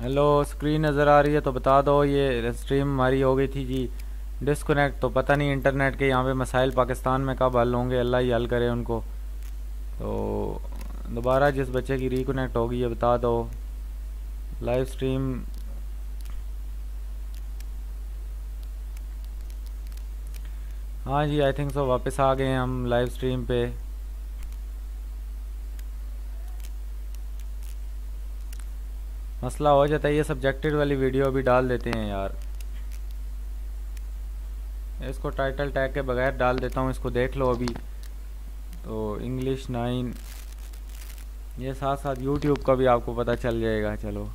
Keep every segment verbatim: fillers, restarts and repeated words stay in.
Hello, screen नज़र आ रही है तो बता दो। ये स्ट्रीम हमारी हो गई थी जी डिस्कनेक्ट, तो पता नहीं इंटरनेट के यहाँ पे मसाइल पाकिस्तान में कब हल होंगे, अल्लाह ही हल करे उनको। तो दोबारा जिस बच्चे की रिकनेक्ट होगी ये बता दो। लाइव स्ट्रीम हाँ जी, आई थिंक सो वापस आ गए हैं हम लाइव स्ट्रीम पे। मसला हो जाता है, ये सब्जेक्टेड वाली वीडियो अभी डाल देते हैं यार। इसको टाइटल टैग के बगैर डाल देता हूँ, इसको देख लो अभी। तो इंग्लिश नाइन, ये साथ साथ यूट्यूब का भी आपको पता चल जाएगा। चलो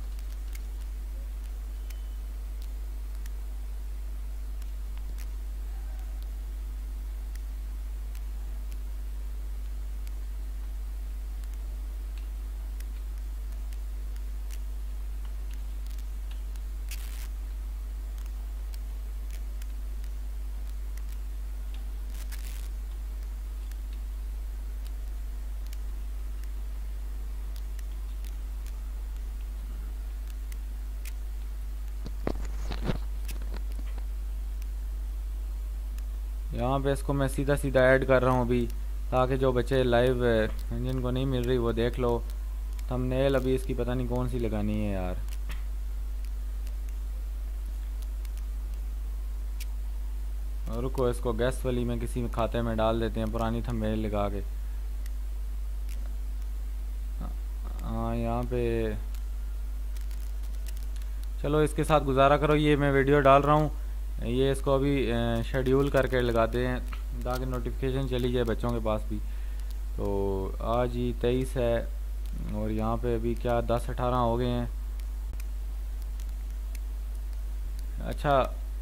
यहाँ पे इसको मैं सीधा सीधा ऐड कर रहा हूँ अभी, ताकि जो बच्चे लाइव जिनको नहीं मिल रही वो देख लो। थंबनेल अभी इसकी पता नहीं कौन सी लगानी है यार। रुको, इसको गेस्ट वाली में किसी खाते में डाल देते हैं, पुरानी थंबनेल लगा के। हाँ यहाँ पे चलो इसके साथ गुजारा करो। ये मैं वीडियो डाल रहा हूँ, ये इसको अभी शेड्यूल करके लगाते हैं ताकि नोटिफिकेशन चली जाए बच्चों के पास भी। तो आज ही तेईस है और यहाँ पे अभी क्या दस अठारह हो गए हैं। अच्छा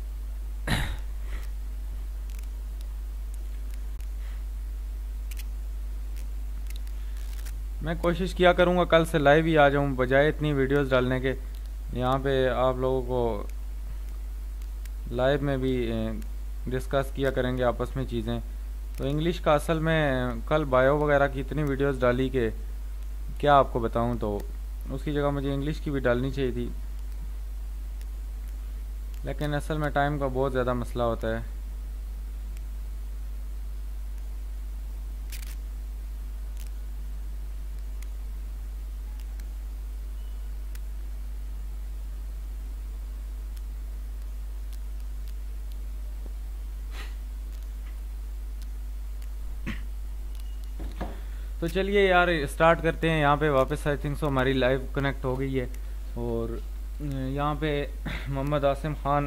मैं कोशिश किया करूँगा कल से लाइव ही आ जाऊँ, बजाय इतनी वीडियोस डालने के। यहाँ पे आप लोगों को लाइव में भी डिस्कस किया करेंगे आपस में चीज़ें। तो इंग्लिश का असल में कल बायो वगैरह की इतनी वीडियोस डाली कि क्या आपको बताऊं, तो उसकी जगह मुझे इंग्लिश की भी डालनी चाहिए थी, लेकिन असल में टाइम का बहुत ज़्यादा मसला होता है। तो चलिए यार स्टार्ट करते हैं। यहाँ पे वापस आई थिंक सो हमारी लाइव कनेक्ट हो गई है। और यहाँ पे मोहम्मद आसिम खान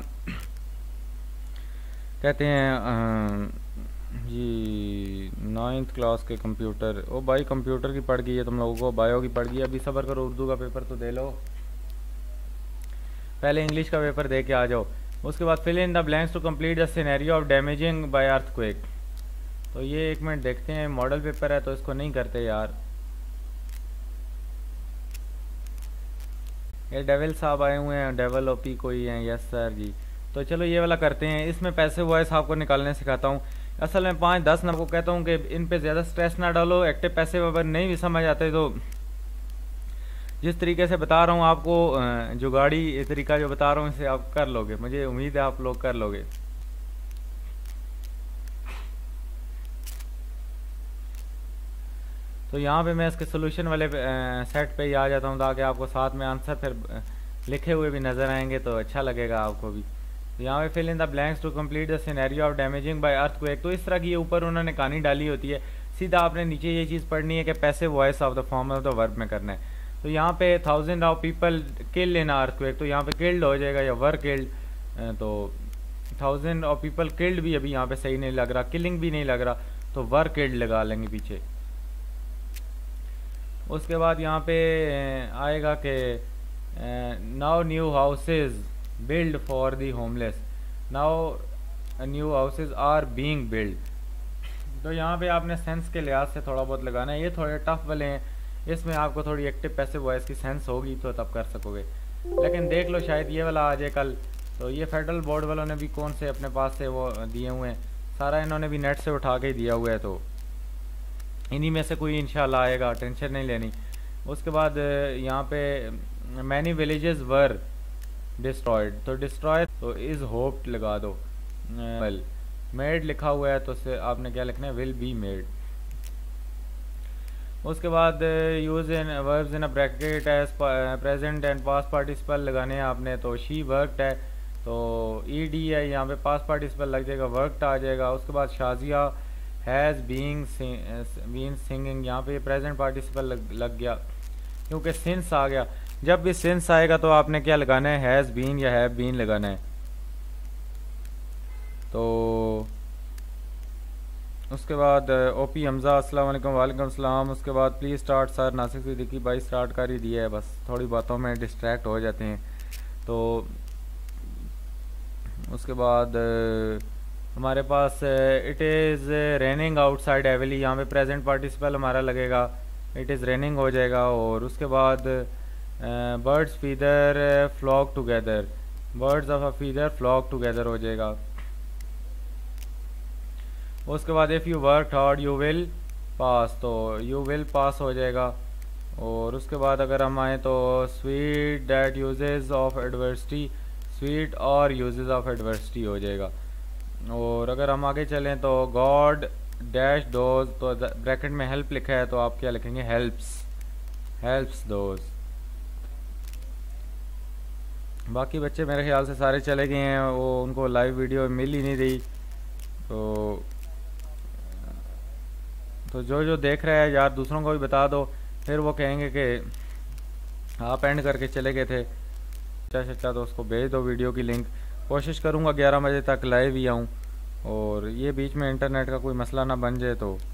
कहते हैं जी नाइन्थ क्लास के कंप्यूटर। ओ भाई कंप्यूटर की पड़ गई है तुम लोगों को, बायो की पड़ गई है। अभी सब्र करो, उर्दू का पेपर तो दे लो, पहले इंग्लिश का पेपर दे के आ जाओ। उसके बाद fill in the blanks to complete the scenario of damaging by earthquake. तो ये एक मिनट देखते हैं, मॉडल पेपर है तो इसको नहीं करते यार। ये डेविल साहब आए हुए हैं, डेविल ओपी कोई हैं। यस सर जी। तो चलो ये वाला करते हैं। इसमें पैसे वॉइस आपको निकालने सिखाता हूँ। असल में पाँच दस नंबर को कहता हूँ कि इन पे ज़्यादा स्ट्रेस ना डालो। एक्टिव पैसे अगर नहीं भी समझ आते तो जिस तरीके से बता रहा हूँ आपको, जुगाड़ी तरीका जो बता रहा हूँ इसे आप कर लोगे, मुझे उम्मीद है आप लोग कर लोगे। तो यहाँ पे मैं इसके सोल्यूशन वाले सेट पे ही आ जाता हूँ ताकि आपको साथ में आंसर फिर लिखे हुए भी नज़र आएंगे तो अच्छा लगेगा आपको भी। तो यहाँ पे fill in the blanks to complete the scenario of damaging by earthquake. तो इस तरह की ऊपर उन्होंने कहानी डाली होती है, सीधा आपने नीचे ये चीज़ पढ़नी है कि पैसे voice of the form of the verb में करना है। तो यहाँ पे thousand of people kill in earthquake, तो यहाँ पे किल्ड हो जाएगा या वर किल्ड। तो थाउजेंड ऑफ पीपल किल्ड भी अभी यहाँ पे सही नहीं लग रहा, किलिंग भी नहीं लग रहा, तो वर किल्ड लगा लेंगे पीछे। उसके बाद यहाँ पे आएगा कि now new houses build for the homeless, now new houses are being build. तो यहाँ पे आपने सेंस के लिहाज से थोड़ा बहुत लगाना है। ये थोड़े टफ वाले हैं, इसमें आपको थोड़ी एक्टिव पैसिव वॉइस की सेंस होगी तो तब कर सकोगे। लेकिन देख लो शायद ये वाला आ जाए कल। तो ये फेडरल बोर्ड वालों ने भी कौन से अपने पास से वो दिए हुए हैं, सारा इन्होंने भी नेट से उठा के ही दिया हुआ है, तो इन्हीं में से कोई इंशाल्लाह आएगा, टेंशन नहीं लेनी। उसके बाद यहाँ पे मैनी विलेजेस वर डिस्ट्रॉयड, तो डिस्ट्रॉय तो इज़ होप्ड लगा दो। वेल मेड लिखा हुआ है तो उससे आपने क्या लिखना है, विल बी मेड। उसके बाद use in verbs in a bracket as present and past participle लगाने हैं आपने, तो शी वर्कड है तो ई डी है यहाँ पे, पास्ट पार्टिसिपल लग जाएगा, वर्कड आ जाएगा। उसके बाद Shazia has being been singing, यहाँ पे प्रेजेंट पार्टिसिपल लग, लग गया क्योंकि सिंस आ गया। जब भी सिंस आएगा तो आपने क्या लगाना है, हैज़ बीन या हैव बीन लगाना है। तो उसके बाद ओपी हमज़ा अस्सलाम वालेकुम, वालेकुम सलाम। उसके बाद please start sir, Nasik Siddiqui भाई स्टार्ट कर ही दिया है, बस थोड़ी बातों में डिस्ट्रैक्ट हो जाते हैं। तो उसके बाद हमारे पास it is raining outside heavily, यहाँ पे प्रेजेंट पार्टिसिपल हमारा लगेगा, इट इज़ रेनिंग हो जाएगा। और उसके बाद birds feather flock together, birds of a feather flock together हो जाएगा। उसके बाद if you work hard you will pass, तो यू विल पास हो जाएगा। और उसके बाद अगर हम आए तो sweet that uses of adversity, sweet are uses of adversity हो जाएगा। और अगर हम आगे चलें तो गॉड डैश दोज, तो ब्रैकेट में हेल्प लिखा है तो आप क्या लिखेंगे, हेल्प्स, हेल्प्स दोज। बाकी बच्चे मेरे ख्याल से सारे चले गए हैं, वो उनको लाइव वीडियो मिल ही नहीं रही। तो तो जो जो देख रहा है यार दूसरों को भी बता दो, फिर वो कहेंगे कि आप एंड करके चले गए थे। अच्छा अच्छा तो उसको भेज दो वीडियो की लिंक। कोशिश करूँगा ग्यारह बजे तक लाइव ही आऊँ, और ये बीच में इंटरनेट का कोई मसला ना बन जाए। तो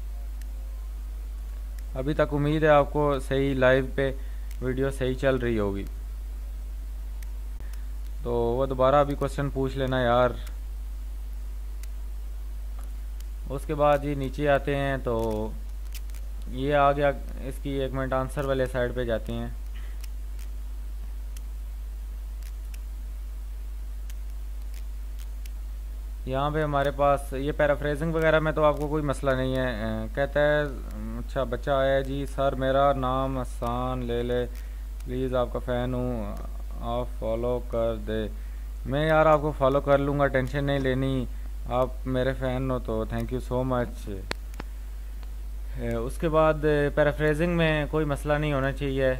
अभी तक उम्मीद है आपको सही लाइव पे वीडियो सही चल रही होगी। तो वो दोबारा अभी क्वेश्चन पूछ लेना यार। उसके बाद ये नीचे आते हैं तो ये आ गया, इसकी एक मिनट आंसर वाले साइड पे जाते हैं। यहाँ पे हमारे पास ये पैराफ्रेजिंग वगैरह में तो आपको कोई मसला नहीं है। कहता है अच्छा बच्चा आया है जी, सर मेरा नाम आसान ले ले प्लीज़, आपका फ़ैन हूँ, आप फॉलो कर दे। मैं यार आपको फॉलो कर लूँगा, टेंशन नहीं लेनी, आप मेरे फ़ैन हो तो थैंक यू सो मच। उसके बाद पैराफ्रेजिंग में कोई मसला नहीं होना चाहिए।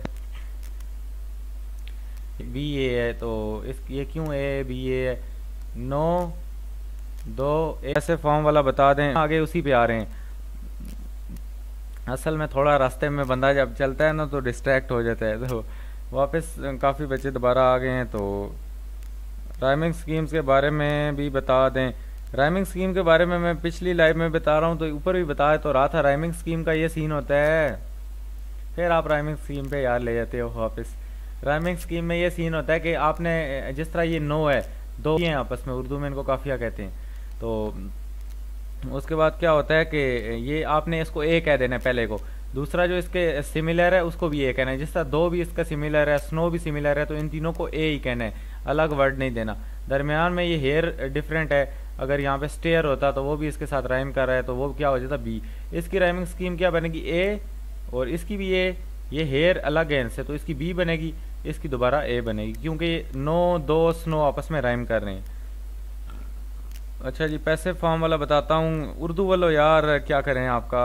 बी ए है तो इस ये क्यों ए बी ए है, नो दो ऐसे फॉर्म वाला बता दें, आगे उसी पे आ रहे हैं। असल में थोड़ा रास्ते में बंदा जब चलता है ना तो डिस्ट्रैक्ट हो जाता है, तो वापस काफ़ी बच्चे दोबारा आ गए हैं। तो राइमिंग स्कीम्स के बारे में भी बता दें। राइमिंग स्कीम के बारे में मैं पिछली लाइव में बता रहा हूँ, तो ऊपर भी बताया तो रहा था। राइमिंग स्कीम का ये सीन होता है, फिर आप राइमिंग स्कीम पे यार ले जाते हो वापस। राइमिंग स्कीम में ये सीन होता है कि आपने जिस तरह ये नो है, दो हैं आपस में, उर्दू में इनको काफिया कहते हैं। तो उसके बाद क्या होता है कि ये आपने इसको ए कह देना है पहले को, दूसरा जो इसके सिमिलर है उसको भी ए कहना है। जिस तरह दो भी इसका सिमिलर है, स्नो भी सिमिलर है, तो इन तीनों को ए ही कहना है, अलग वर्ड नहीं देना। दरमियान में ये हेयर डिफरेंट है, अगर यहाँ पे स्टेयर होता तो वो भी इसके साथ राइम कर रहा है तो वो क्या हो जाता बी। इसकी राइमिंग स्कीम क्या बनेगी, ए, और इसकी भी ए, ये हेयर अलग है इनसे तो इसकी बी बनेगी, इसकी दोबारा ए बनेगी, क्योंकि नो दो स्नो आपस में राइम कर रहे हैं। अच्छा जी पैसे फॉर्म वाला बताता हूँ। उर्दू वालों यार क्या करें, आपका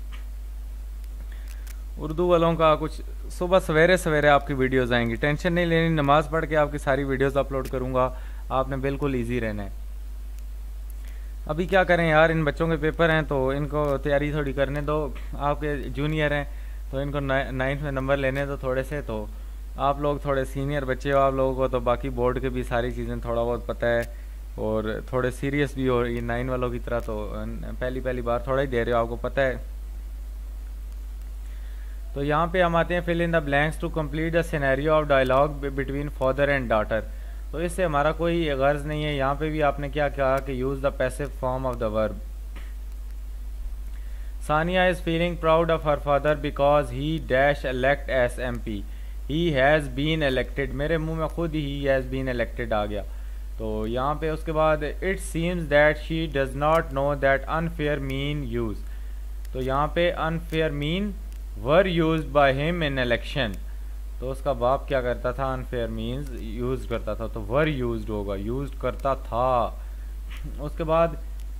उर्दू वालों का कुछ सुबह सवेरे सवेरे आपकी वीडियोस आएंगी, टेंशन नहीं लेनी, नमाज पढ़ के आपकी सारी वीडियोस अपलोड करूँगा, आपने बिल्कुल ईजी रहना है। अभी क्या करें यार, इन बच्चों के पेपर हैं तो इनको तैयारी थोड़ी करने दो। आपके जूनियर हैं तो इनको नाइन्थ में नंबर लेने दो थोड़े से, तो आप लोग थोड़े सीनियर बच्चे हो, आप लोगों को तो बाकी बोर्ड के भी सारी चीज़ें थोड़ा बहुत पता है और थोड़े सीरियस भी हो, ये नाइन वालों की तरह तो पहली पहली बार थोड़ा ही दे रहे हो, आपको पता है। तो यहाँ पे हम आते हैं fill in the blanks to complete the scenario of dialogue between father and daughter. तो इससे हमारा कोई गर्ज नहीं है। यहाँ पे भी आपने क्या कहा कि use the passive form of the verb. Sania is feeling proud of her father because he dash elect as M P, he has been elected, मेरे मुंह में खुद ही हैज़ बीन इलेक्टेड आ गया। तो यहाँ पे उसके बाद it seems that she does not know that unfair mean use, तो यहाँ पे unfair mean were used by him in election. तो उसका बाप क्या करता था, अनफेयर मीन्स यूज करता था, तो वर यूज्ड होगा, यूज करता था। उसके बाद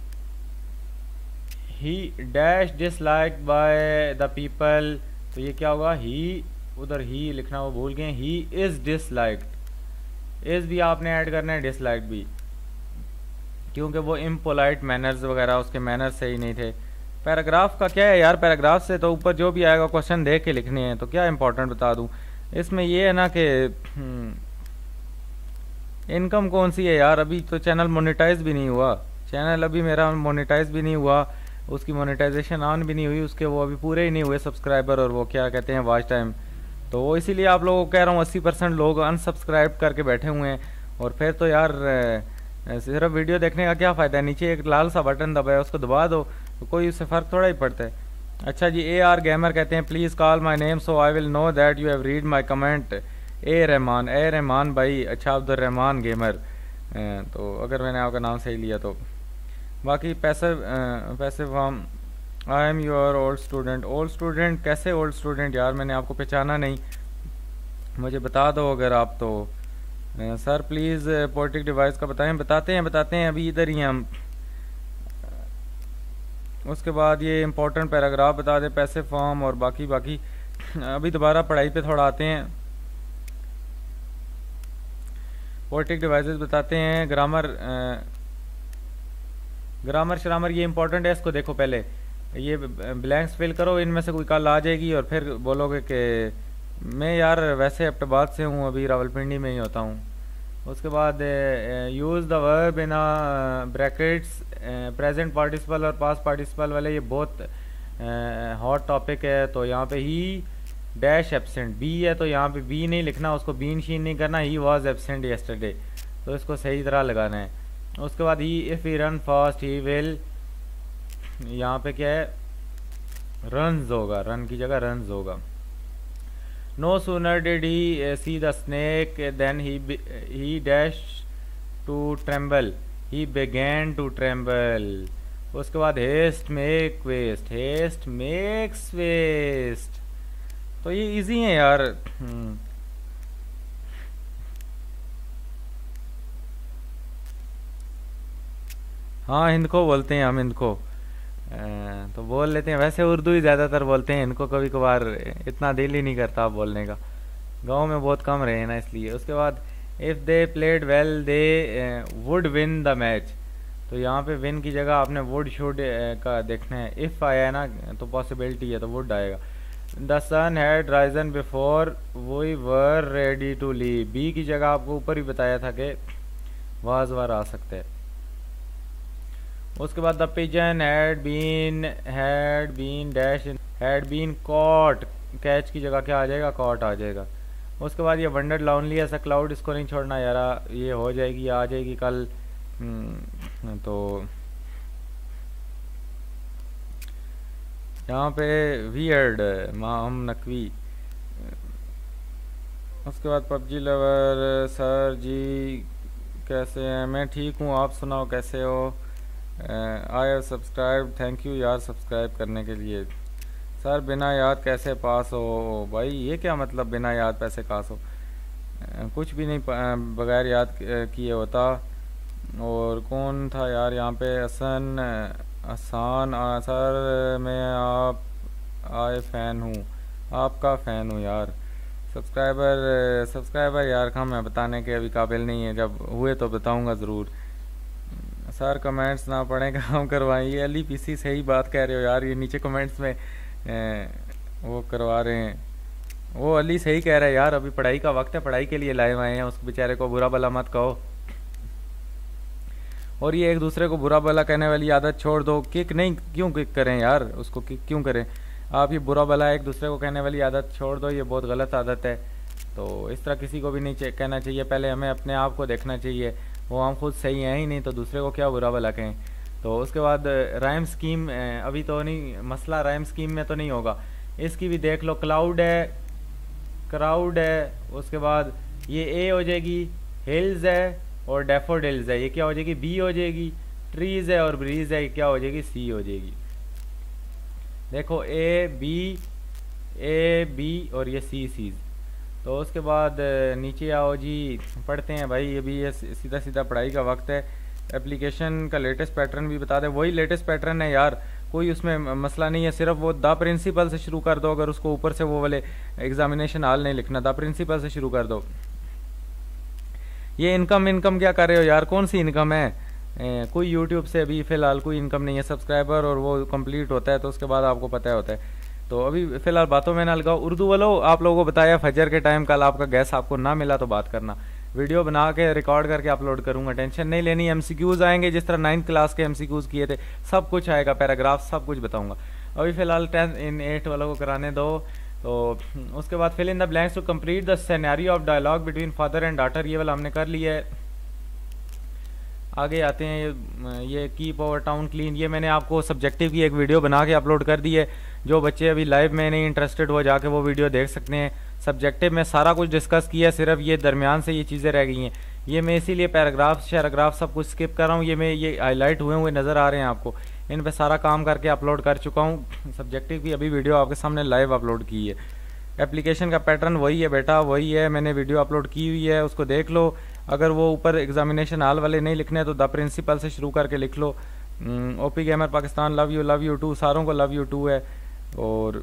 he dash disliked by the people, तो ये क्या होगा, ही, उधर ही लिखना वो भूल गए, ही इज डिसलाइक्ड, इज भी आपने ऐड करना है, डिसलाइक्ड भी, क्योंकि वो इम्पोलाइट मैनर्स वगैरह उसके मैनर्स सही नहीं थे। पैराग्राफ का क्या है यार, पैराग्राफ से तो ऊपर जो भी आएगा क्वेश्चन देख के लिखने हैं, तो क्या इंपॉर्टेंट बता दूं। इसमें ये है ना कि इनकम कौन सी है यार, अभी तो चैनल मोनेटाइज भी नहीं हुआ, चैनल अभी मेरा मोनेटाइज भी नहीं हुआ, उसकी मोनेटाइजेशन ऑन भी नहीं हुई, उसके वो अभी पूरे ही नहीं हुए सब्सक्राइबर और वो क्या कहते हैं वॉच टाइम। तो वो इसीलिए आप लोगों को कह रहा हूँ, अस्सी परसेंट लोग अनसब्सक्राइब करके बैठे हुए हैं। और फिर तो यार सिर्फ वीडियो देखने का क्या फ़ायदा है, नीचे एक लाल सा बटन दबाया उसको दबा दो, तो कोई उससे फ़र्क थोड़ा ही पड़ता है। अच्छा जी, ए आर गेमर कहते हैं please call my name so I will know that you have read my comment. A Rahman, A Rahman भाई, अच्छा अब्दुल रहमान गेमर, तो अगर मैंने आपका नाम सही लिया तो। बाकी passive passive form, I am your old student. Old student कैसे ओल्ड स्टूडेंट यार, मैंने आपको पहचाना नहीं, मुझे बता दो अगर आप तो। सर प्लीज़ पोर्टिक डिवाइस का बताएं। बताते हैं बताते हैं अभी इधर ही हम। उसके बाद ये इंपॉर्टेंट पैराग्राफ बता दें, पैसे फॉर्म और बाकी बाकी। अभी दोबारा पढ़ाई पे थोड़ा आते हैं। पोर्टिक डिवाइसेस बताते हैं, ग्रामर ग्रामर श्रामर ये इंपॉर्टेंट है, इसको देखो पहले, ये ब्लैंक्स फिल करो, इनमें से कोई कॉल आ जाएगी और फिर बोलोगे कि मैं यार वैसे अब्टाबाद से हूँ, अभी रावलपिंडी में ही होता हूँ। उसके बाद use the verb in brackets, present participle और पास्ट पार्टिसिपल वाले ये बहुत हॉट टॉपिक है। तो यहाँ पे ही डैश एब्सेंट, बी है तो यहाँ पे बी नहीं लिखना, उसको बीन शीन नहीं करना, ही वॉज एब्सेंट यस्टरडे, तो इसको सही तरह लगाना है। उसके बाद ही if he run fast he will, यहाँ पे क्या है, रन्स होगा, रन की जगह रन्स होगा। No sooner did he see the snake then he he dash to tremble, he began to tremble. उसके बाद haste make waste, haste makes waste, तो ये इजी है यार। हाँ हिंद को बोलते हैं हम, हिंद को तो बोल लेते हैं, वैसे उर्दू ही ज़्यादातर बोलते हैं, इनको कभी कभार इतना दिल ही नहीं करता बोलने का, गांव में बहुत कम रहे हैं ना इसलिए। उसके बाद if they played well they would win the match, तो यहाँ पे विन की जगह आपने वुड शुड का देखना है, इफ़ आया है ना तो पॉसिबिलिटी है तो वुड आएगा। The sun had risen before we were ready to leave, be की जगह आपको ऊपर ही बताया था कि वाज वार आ सकते हैं। उसके बाद the pigeon had been had been dash had been caught, catch की जगह क्या आ जाएगा, कॉट आ जाएगा। उसके बाद ये wander lonely as a cloud, इसको नहीं छोड़ना यार, ये हो जाएगी आ जाएगी कल, तो यहाँ पे वियर्ड माम नकवी। उसके बाद पबजी लवर, सर जी कैसे हैं, मैं ठीक हूँ, आप सुनाओ कैसे हो। I have subscribe, thank you यार सब्सक्राइब करने के लिए। सर बिना याद कैसे पास हो, भाई ये क्या मतलब बिना याद पैसे पास हो, कुछ भी नहीं बगैर याद किए होता। और कौन था यार यहाँ पे, हसन आसान, सर मैं आप आए फ़ैन हूँ, आपका फ़ैन हूँ यार। सब्सक्राइबर सब्सक्राइबर यार कहाँ मैं बताने के अभी काबिल नहीं है, जब हुए तो बताऊँगा ज़रूर। सर कमेंट्स ना पढ़ें काम करवाइए, अली पीसी सही बात कह रहे हो यार, ये नीचे कमेंट्स में ए, वो करवा रहे हैं, वो अली सही कह रहा है यार, अभी पढ़ाई का वक्त है, पढ़ाई के लिए लाए हुए हैं, उस बेचारे को बुरा भला मत कहो। और ये एक दूसरे को बुरा भला कहने वाली आदत छोड़ दो, किक नहीं क्यों किक करें यार, उसको किक क्यों करें आप, ये बुरा भला एक दूसरे को कहने वाली आदत छोड़ दो, ये बहुत गलत आदत है। तो इस तरह किसी को भी नहीं कहना चाहिए, पहले हमें अपने आप को देखना चाहिए, वो हम खुद सही हैं ही नहीं तो दूसरे को क्या बुरा भला कहें। तो उसके बाद राइम स्कीम, अभी तो नहीं मसला, राइम स्कीम में तो नहीं होगा, इसकी भी देख लो, क्लाउड है, क्राउड है, उसके बाद ये ए हो जाएगी, हिल्स है और डेफोडिल्स है, ये क्या हो जाएगी, बी हो जाएगी, ट्रीज है और ब्रीज है, ये क्या हो जाएगी, सी हो जाएगी। देखो ए बी ए बी और ये सी सीज, तो उसके बाद नीचे आओ जी, पढ़ते हैं भाई। अभी ये सीधा सीधा पढ़ाई का वक्त है। एप्लीकेशन का लेटेस्ट पैटर्न भी बता दें, वही लेटेस्ट पैटर्न है यार, कोई उसमें मसला नहीं है। सिर्फ वो द प्रिंसिपल से शुरू कर दो, अगर उसको ऊपर से वो वाले एग्जामिनेशन हाल नहीं लिखना, द प्रिंसिपल से शुरू कर दो। ये इनकम इनकम क्या कर रहे हो यार, कौन सी इनकम है? ए, कोई यूट्यूब से अभी फ़िलहाल कोई इनकम नहीं है। सब्सक्राइबर और वो कंप्लीट होता है तो उसके बाद आपको पता होता है। तो अभी फ़िलहाल बातों में ना लगाओ। उर्दू वालों, आप लोगों को बताया फजर के टाइम कल आपका गैस आपको ना मिला तो बात करना, वीडियो बना के रिकॉर्ड करके अपलोड करूँगा, टेंशन नहीं लेनी। एमसीक्यूज़ आएंगे जिस तरह नाइन्थ क्लास के एमसीक्यूज़ किए थे, सब कुछ आएगा, पैराग्राफ सब कुछ बताऊँगा। अभी फ़िलहाल टेंथ इन एट वालों को कराने दो। तो उसके बाद fill in the blanks to complete the scenario of dialogue between father and daughter, ये वाला हमने कर लिया है। आगे आते हैं, ये ये कीप आवर टाउन क्लीन, ये मैंने आपको सब्जेक्टिव की एक वीडियो बना के अपलोड कर दी है। जो बच्चे अभी लाइव में नहीं इंटरेस्टेड हो जाके वो वीडियो देख सकते हैं। सब्जेक्टिव में सारा कुछ डिस्कस किया, सिर्फ ये दरमियान से ये चीज़ें रह गई हैं। ये मैं इसीलिए पैराग्राफ शैराग्राफ सब कुछ स्किप कर रहा हूँ। ये मैं ये हाईलाइट हुए हुए नज़र आ रहे हैं आपको, इन पे सारा काम करके अपलोड कर चुका हूँ। सब्जेक्टिव की अभी वीडियो आपके सामने लाइव अपलोड की है। एप्लीकेशन का पैटर्न वही है बेटा, वही है, मैंने वीडियो अपलोड की हुई है, उसको देख लो। अगर वो ऊपर एग्जामिनेशन हाल वाले नहीं लिखने तो द प्रिंसिपल से शुरू करके लिख लो। OP gamer Pakistan, love you love you too, सारों को लव यू टू है। और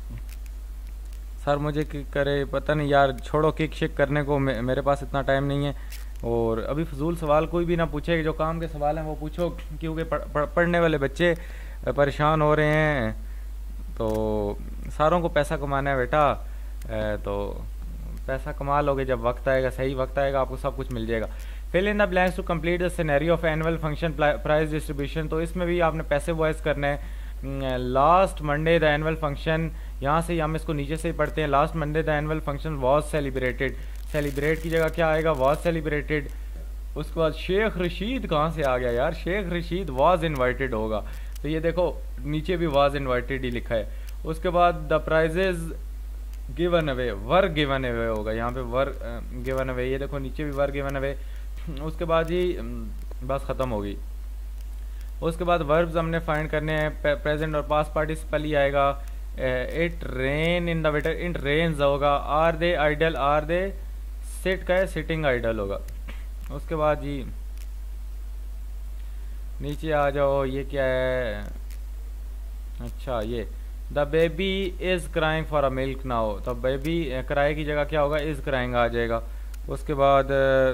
सर मुझे किक करे, पता नहीं यार, छोड़ो किक शिक करने को, मे, मेरे पास इतना टाइम नहीं है। और अभी फजूल सवाल कोई भी ना पूछे, जो काम के सवाल हैं वो पूछो, क्योंकि पढ़, पढ़, पढ़ने वाले बच्चे परेशान हो रहे हैं। तो सारों को पैसा कमाना है बेटा, तो पैसा कमा लोगे जब वक्त आएगा, सही वक्त आएगा, आपको सब कुछ मिल जाएगा। Fill in the blanks to complete the scenario of annual function prize distribution, तो इसमें भी आपने पैसे वॉइस करने हैं। Last Monday the annual function, यहाँ से हम इसको नीचे से ही पढ़ते हैं। Last Monday the annual function was celebrated, celebrate की जगह क्या आएगा, वॉज सेलिब्रेटेड। उसके बाद शेख रशीद कहाँ से आ गया यार, शेख रशीद वॉज इन्वाइटेड होगा, तो ये देखो नीचे भी वॉज इन्वाइटेड ही लिखा है। उसके बाद the prizes given away, were given away होगा, यहाँ पे वर गिवन अवे, ये देखो नीचे भी वर गिवन अवे। उसके बाद ही बस ख़त्म होगी। उसके बाद वर्ब्स हमने फाइंड करने हैं, प्रेजेंट और पास्ट पार्टिसिपल ही आएगा। It rain in the winter, it rains होगा। Are they idle, are they sit का है, सिटिंग आइडल होगा। उसके बाद जी नीचे आ जाओ, ये क्या है, अच्छा ये the baby is crying for a milk now, तो बेबी क्राई की जगह क्या होगा, इज़ क्राइंग आ जाएगा। उसके बाद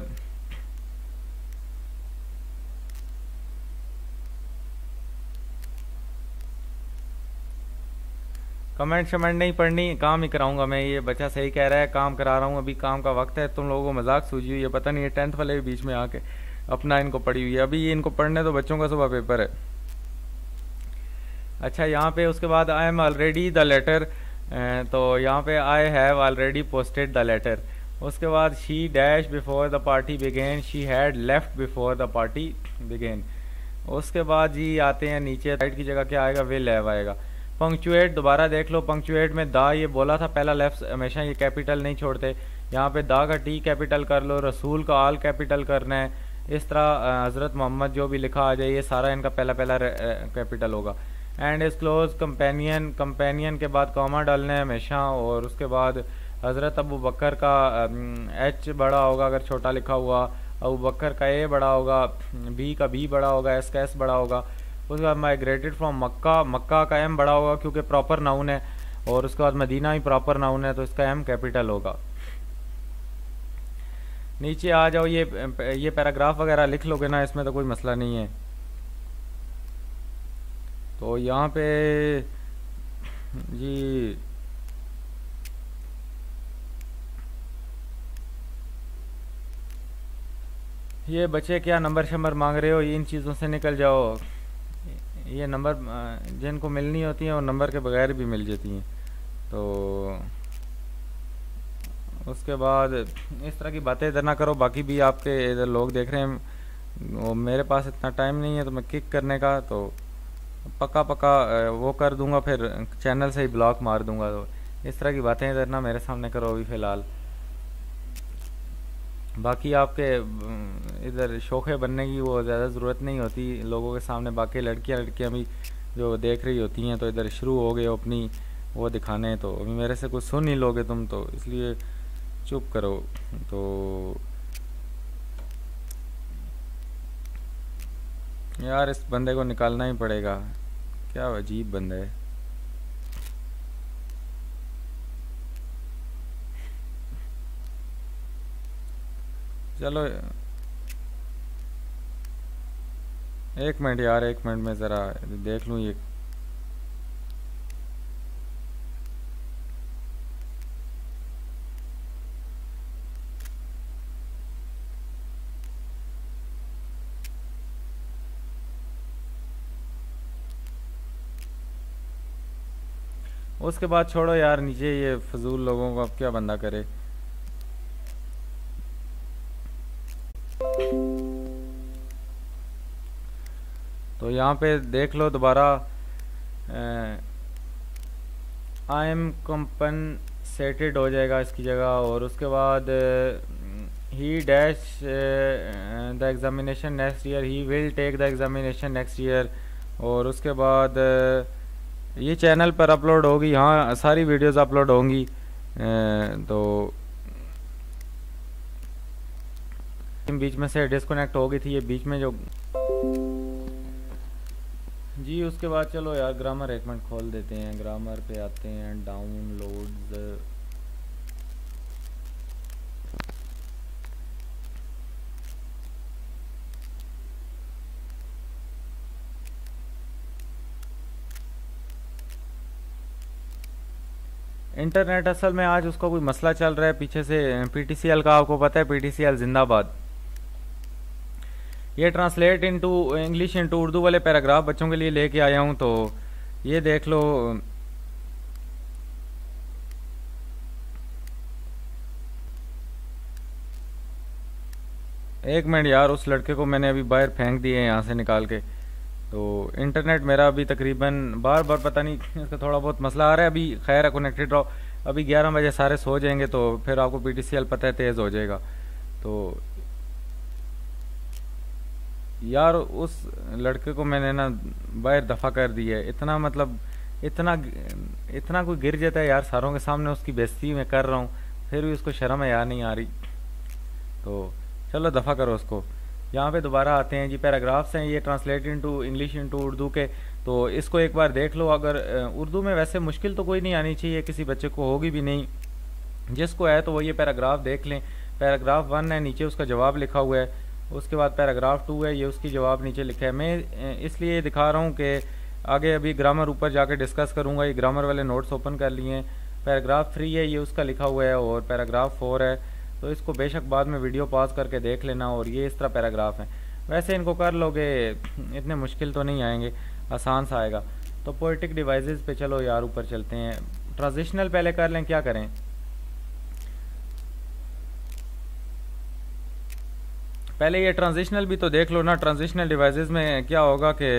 कमेंट शमेंट नहीं पढ़नी, काम ही कराऊंगा मैं। ये बच्चा सही कह रहा है, काम करा रहा हूँ, अभी काम का वक्त है। तुम लोगों को मजाक सूझी हुई है, पता नहीं है टेंथ वाले भी बीच में आके अपना इनको पड़ी हुई है। अभी ये इनको पढ़ने तो बच्चों का सुबह पेपर है। अच्छा यहाँ पे उसके बाद I am already the letter, तो यहाँ पे I have already posted the letter. उसके बाद she dash before the party began, she had left before the party began. उसके बाद जी आते हैं नीचे, राइट की जगह क्या आएगा, विल हैव आएगा। पंक्चुएट दोबारा देख लो, पंक्चुएट में दा ये बोला था पहला लेफ्ट, हमेशा ये कैपिटल नहीं छोड़ते। यहाँ पे दा का टी कैपिटल कर लो, रसूल का आल कैपिटल करना है। इस तरह हज़रत मोहम्मद जो भी लिखा आ जाए, ये सारा इनका पहला पहला कैपिटल होगा। एंड इस क्लोज कंपेनियन, कंपेनियन के बाद कॉमा डालना है हमेशा। और उसके बाद हज़रत अबू बकर का एच बड़ा होगा अगर छोटा लिखा हुआ, अबू बकर का ए बड़ा होगा, बी का बी बड़ा होगा, एस का एस बड़ा होगा। उसके बाद माइग्रेटेड फ्रॉम मक्का, मक्का का एम बड़ा होगा क्योंकि प्रॉपर नाउन है। और उसके बाद मदीना ही प्रॉपर नाउन है तो इसका एम कैपिटल होगा। नीचे आ जाओ, ये ये पैराग्राफ वगैरह लिख लोगे ना, इसमें तो कोई मसला नहीं है। तो यहाँ पे जी ये बच्चे क्या नंबर शंबर मांग रहे हो, इन चीज़ों से निकल जाओ। ये नंबर जिनको मिलनी होती हैं वो नंबर के बगैर भी मिल जाती हैं। तो उसके बाद इस तरह की बातें इधर ना करो। बाकी भी आपके इधर लोग देख रहे हैं, वो मेरे पास इतना टाइम नहीं है तो मैं किक करने का तो पक्का पक्का वो कर दूंगा, फिर चैनल से ही ब्लॉक मार दूंगा। तो इस तरह की बातें इधर ना मेरे सामने करो अभी फ़िलहाल। बाकी आपके इधर शोखे बनने की वो ज़्यादा ज़रूरत नहीं होती लोगों के सामने। बाकी लड़कियां लड़कियां भी जो देख रही होती हैं तो इधर शुरू हो गए अपनी वो दिखाने, तो अभी मेरे से कुछ सुन ही लोगे तुम, तो इसलिए चुप करो। तो यार इस बंदे को निकालना ही पड़ेगा, क्या अजीब बंदा है। चलो एक मिनट यार, एक मिनट में ज़रा देख लूँ ये। उसके बाद छोड़ो यार, नीचे ये फजूल लोगों को अब क्या बंदा करे। तो यहाँ पे देख लो दोबारा, आई एम कंपनसेटेड हो जाएगा इसकी जगह, और उसके बाद he dash the examination next year, he will take the examination next year. और उसके बाद uh, ये चैनल पर अपलोड होगी, हाँ सारी वीडियोस अपलोड होंगी। uh, तो बीच में से डिस्कनेक्ट हो गई थी ये बीच में जो जी। उसके बाद चलो यार ग्रामर एक मिनट खोल देते हैं, ग्रामर पे आते हैं, डाउनलोड्स। इंटरनेट असल में आज उसका कोई मसला चल रहा है पीछे से, पीटीसीएल का, आपको पता है पीटीसीएल जिंदाबाद। ये translate into English into Urdu वाले पैराग्राफ बच्चों के लिए लेके आया हूँ, तो ये देख लो। एक मिनट यार, उस लड़के को मैंने अभी बाहर फेंक दिए यहाँ से निकाल के। तो इंटरनेट मेरा अभी तकरीबन बार बार पता नहीं इसका थोड़ा बहुत मसला आ रहा है। अभी खैर है, कनेक्टेड रहो। अभी ग्यारह बजे सारे सो जाएंगे तो फिर आपको पीटीसीएल पता है तेज़ हो जाएगा। तो यार उस लड़के को मैंने ना बाहर दफ़ा कर दिया है। इतना मतलब इतना इतना कोई गिर जाता है यार सारों के सामने, उसकी बेइज्जती मैं कर रहा हूँ, फिर भी उसको शर्म है यार नहीं आ रही। तो चलो दफ़ा करो उसको। यहाँ पे दोबारा आते हैं जी, पैराग्राफ्स हैं ये translate into English into Urdu के। तो इसको एक बार देख लो। अगर उर्दू में वैसे मुश्किल तो कोई नहीं आनी चाहिए, किसी बच्चे को होगी भी नहीं, जिसको है तो वो ये पैराग्राफ देख लें। पैराग्राफ वन है, नीचे उसका जवाब लिखा हुआ है। उसके बाद पैराग्राफ टू है, ये उसकी जवाब नीचे लिखा है। मैं इसलिए दिखा रहा हूँ कि आगे अभी ग्रामर ऊपर जाके डिस्कस करूँगा। ये ग्रामर वाले नोट्स ओपन कर लिए हैं। पैराग्राफ थ्री है, ये उसका लिखा हुआ है, और पैराग्राफ फोर है। तो इसको बेशक बाद में वीडियो पॉज करके देख लेना। और ये इस तरह पैराग्राफ हैं। वैसे इनको कर लोगे इतने मुश्किल तो नहीं आएंगे, आसान सा आएगा। तो पोएटिक डिवाइसेस पे चलो यार ऊपर चलते हैं। ट्रांजिशनल पहले कर लें, क्या करें? पहले ये ट्रांजिशनल भी तो देख लो ना। ट्रांजिशनल डिवाइसेस में क्या होगा कि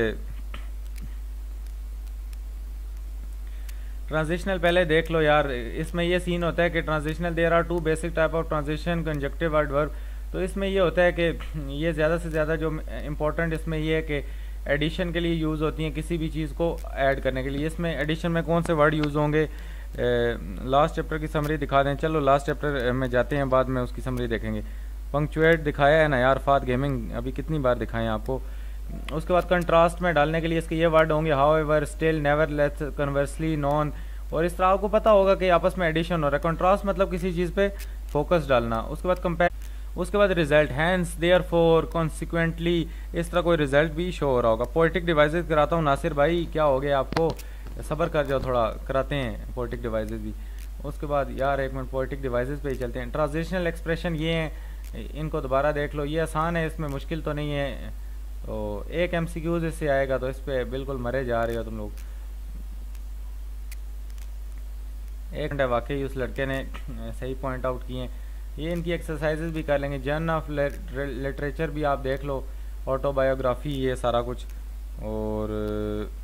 ट्रांजिशनल पहले देख लो यार। इसमें ये सीन होता है कि transitional there are two basic type of transition, conjunctive word verb. तो इसमें ये होता है कि ये ज़्यादा से ज़्यादा जो इम्पोर्टेंट इसमें ये है कि एडिशन के लिए यूज़ होती हैं, किसी भी चीज़ को ऐड करने के लिए। इसमें एडिशन में कौन से वर्ड यूज़ होंगे, लास्ट चैप्टर की समरी दिखा दें। चलो लास्ट चैप्टर में जाते हैं, बाद में उसकी समरी देखेंगे। पंक्चुएट दिखाया है ना यार, फात गेमिंग अभी कितनी बार दिखाएं आपको। उसके बाद कंट्रास्ट में डालने के लिए इसके ये वर्ड होंगे, however, still, nevertheless, conversely, non. और इस तरह आपको पता होगा कि आपस में एडिशन हो रहा है। कंट्रास्ट मतलब किसी चीज़ पे फोकस डालना। उसके बाद कंपेयर, उसके बाद result, hence, therefore, consequently, इस तरह कोई रिजल्ट भी शो हो रहा होगा। पोएटिक डिवाइसेस कराता हूँ नासिर भाई, क्या हो गया आपको, सब्र कर जाओ थोड़ा, कराते हैं पोएटिक डिवाइसेस भी। उसके बाद यार एक मिनट पोएटिक डिवाइसेस पे ही चलते हैं। ट्रांजिशनल एक्सप्रेशन ये हैं, इनको दोबारा देख लो। ये आसान है, इसमें मुश्किल तो नहीं है। तो एक एमसीक्यूज इससे आएगा, तो इस पर बिल्कुल मरे जा रहे हो तुम लोग। एक घंटे वाकई उस लड़के ने सही पॉइंट आउट किए हैं। ये इनकी एक्सरसाइजेज भी कर लेंगे। जर्न ऑफ लिटरेचर भी आप देख लो, ऑटोबायोग्राफी, ये सारा कुछ। और